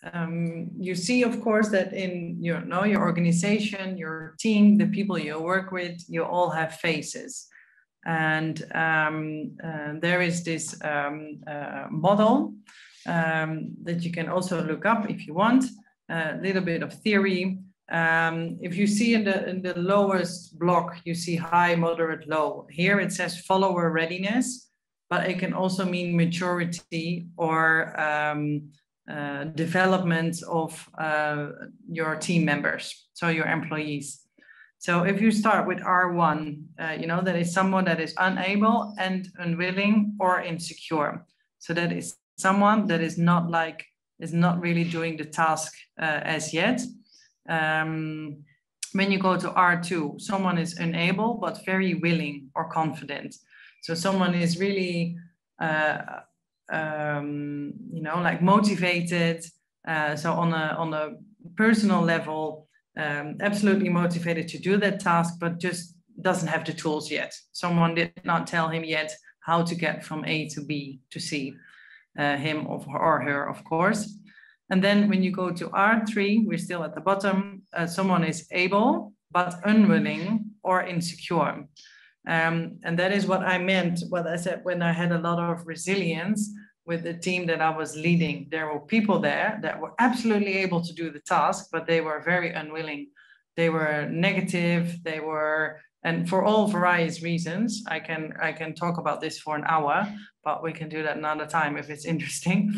you see, of course, that in your organization, your team, the people you work with, you all have faces. And there is this model that you can also look up if you want, a little bit of theory. If you see in the lowest block, you see high, moderate, low. Here it says follower readiness, but it can also mean maturity or development of your team members, so your employees. So if you start with R1, that is someone that is unable and unwilling or insecure. So that is someone that is not really doing the task as yet. When you go to R2, someone is unable but very willing or confident. So someone is really motivated. So on a personal level, absolutely motivated to do that task, but just doesn't have the tools yet. Someone did not tell him yet how to get from A to B to C, him or her, of course. And then when you go to R3, we're still at the bottom. Someone is able, but unwilling or insecure. And that is what I meant, what I said when I had a lot of resilience with the team that I was leading. There were people there that were absolutely able to do the task, but they were very unwilling. They were negative. They were, and for all various reasons. I can talk about this for an hour, but we can do that another time if it's interesting.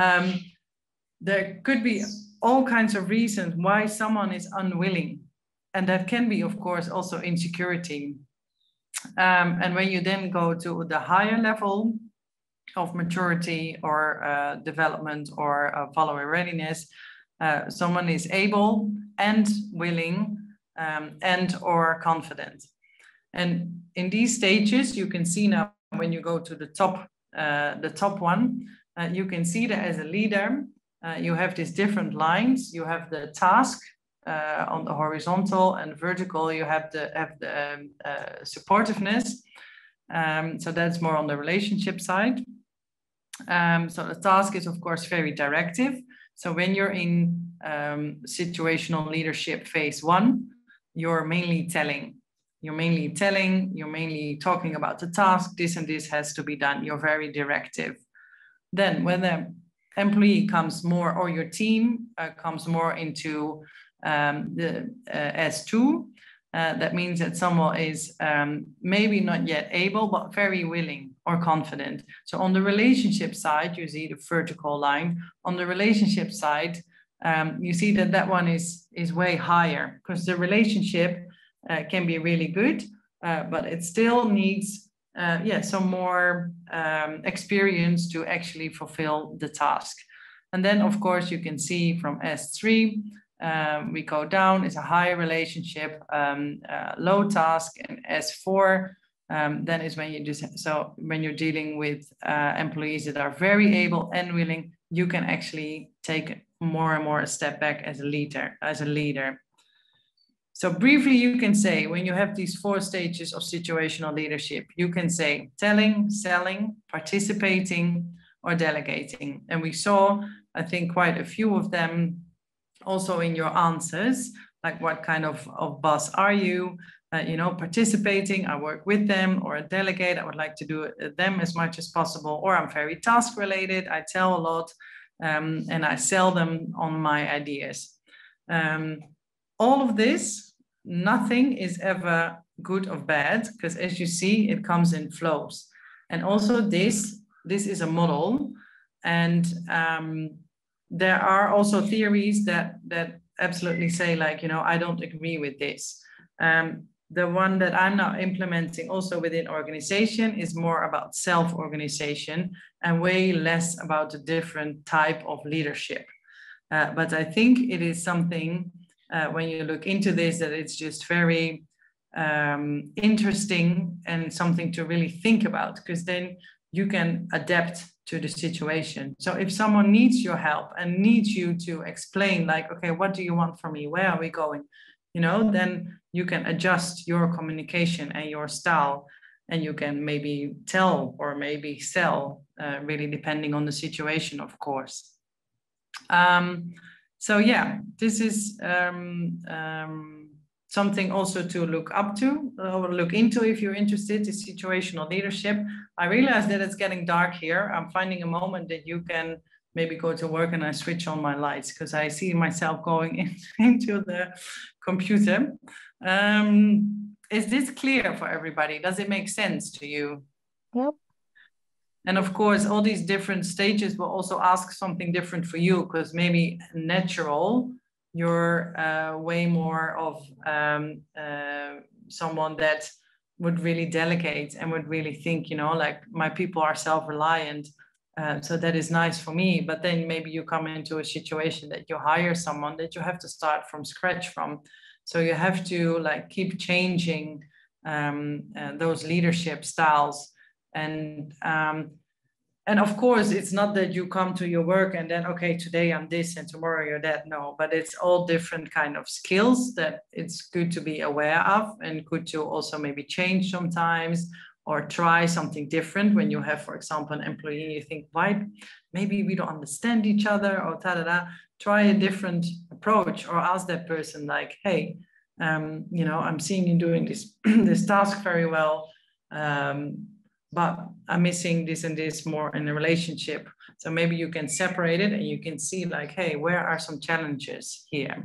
There could be all kinds of reasons why someone is unwilling. And that can be, of course, also insecurity. And when you then go to the higher level of maturity or development or follower readiness, someone is able and willing and or confident. And in these stages, you can see now when you go to the top one, you can see that as a leader, you have these different lines. You have the task on the horizontal, and vertical you have the supportiveness. So that's more on the relationship side. So the task is, of course, very directive. So when you're in situational leadership phase 1, you're mainly telling. You're mainly talking about the task. This and this has to be done. You're very directive. Then when the employee comes more, or your team comes more into the S2, that means that someone is maybe not yet able, but very willing or confident. So on the relationship side, you see the vertical line. On the relationship side, you see that one is way higher, because the relationship can be really good, but it still needs some more experience to actually fulfill the task. And then, of course, you can see from S3, we go down, it's a high relationship, low task, and S4, then is when you when you're dealing with employees that are very able and willing, you can actually take more and more a step back as a leader. So briefly, you can say, when you have these 4 stages of situational leadership, you can say telling, selling, participating, or delegating. And we saw, I think, quite a few of them also in your answers, like what kind of boss are you? Participating, I work with them, or a delegate, I would like to do them as much as possible, or I'm very task related, I tell a lot, and I sell them on my ideas. All of this, nothing is ever good or bad, because as you see, it comes in flows. And also this is a model, and there are also theories that absolutely say, like, I don't agree with this. The one that I'm now implementing also within organization is more about self-organization and way less about the different type of leadership. But I think it is something, when you look into this, that it's just very interesting and something to really think about, because then you can adapt to the situation. So if someone needs your help and needs you to explain, like, okay, what do you want from me? Where are we going? Then you can adjust your communication and your style, and you can maybe tell or maybe sell, really depending on the situation, of course. So yeah, this is something also to look up to or look into if you're interested in situational leadership. I realize that it's getting dark here. I'm finding a moment that you can maybe go to work and I switch on my lights because I see myself going into the computer. Is this clear for everybody? Does it make sense to you? Yep. And of course, all these different stages will also ask something different for you, because maybe natural, you're way more of someone that would really delegate and would really think, you know, like my people are self-reliant. So that is nice for me. But then maybe you come into a situation that you hire someone that you have to start from scratch from. So you have to like keep changing those leadership styles. And of course, it's not that you come to your work and then, okay, today I'm this and tomorrow you're that. No, but it's all different kind of skills that it's good to be aware of and good to also maybe change sometimes or try something different. When you have, for example, an employee, you think, why, maybe we don't understand each other or ta-da-da. Try a different approach or ask that person like, hey, you know, I'm seeing you doing this, this task very well. But I'm missing this and this more in a relationship. So maybe you can separate it and you can see like, hey, where are some challenges here?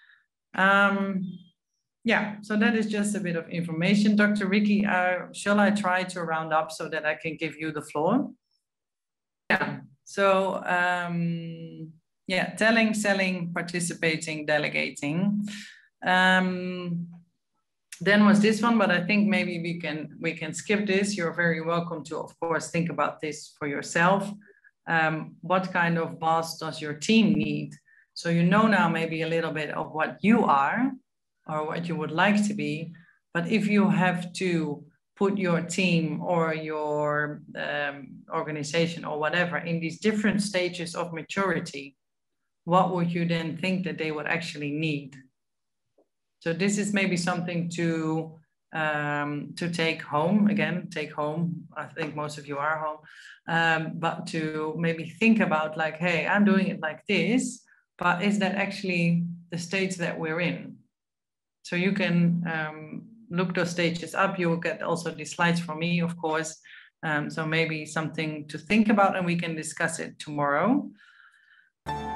Yeah, so that is just a bit of information. Dr. Ricky, shall I try to round up so that I can give you the floor? Yeah, so yeah, telling, selling, participating, delegating. Then was this one, but I think maybe we can skip this. You're very welcome to, of course, think about this for yourself. What kind of boss does your team need? So you know now maybe a little bit of what you are or what you would like to be. But if you have to put your team or your organization or whatever in these different stages of maturity, what would you then think that they would actually need? So this is maybe something to take home. Again, take home. I think most of you are home, but to maybe think about like, hey, I'm doing it like this, but is that actually the stage that we're in? So you can look those stages up. You will get also these slides from me, of course. So maybe something to think about, and we can discuss it tomorrow.